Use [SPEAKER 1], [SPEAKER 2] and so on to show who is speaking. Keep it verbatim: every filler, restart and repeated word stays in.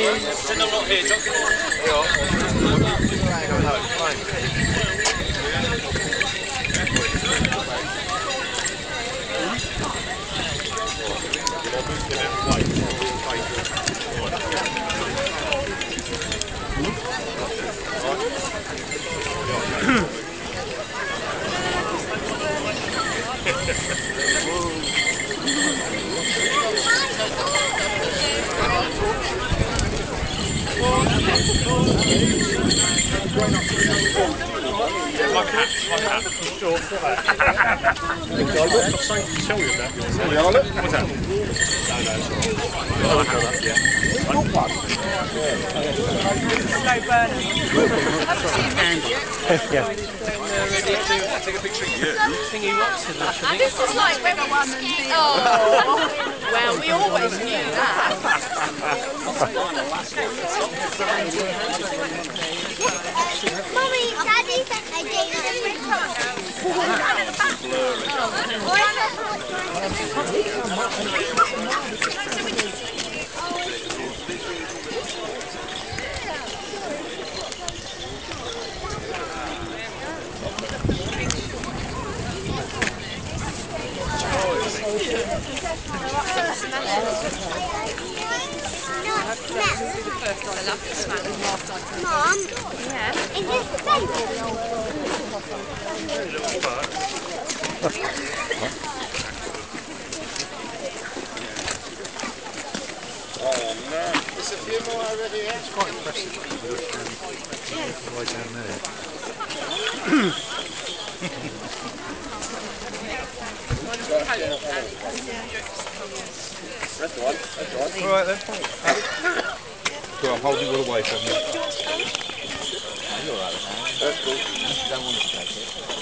[SPEAKER 1] Send them not here, John.
[SPEAKER 2] My cat, my cat. Sure. I've something to tell you about yours. What's that? No, no, it's all right. Oh, I have that, yeah. Good one.
[SPEAKER 3] Slow burner.
[SPEAKER 2] Yeah.
[SPEAKER 1] Take a picture of you.
[SPEAKER 3] Thingy Watson, actually. This is like when we won and the... Oh, well, we always knew that.
[SPEAKER 4] Mummy, Daddy said I did a different Mom, yeah. Is this the baby?
[SPEAKER 5] Oh no, there's a few more over here.
[SPEAKER 2] It's quite impressive. Yeah. Right down there.
[SPEAKER 5] That's the one. That's the one.
[SPEAKER 2] All right then. So I'm holding it all away from you.
[SPEAKER 5] That's cool. You don't want to take it.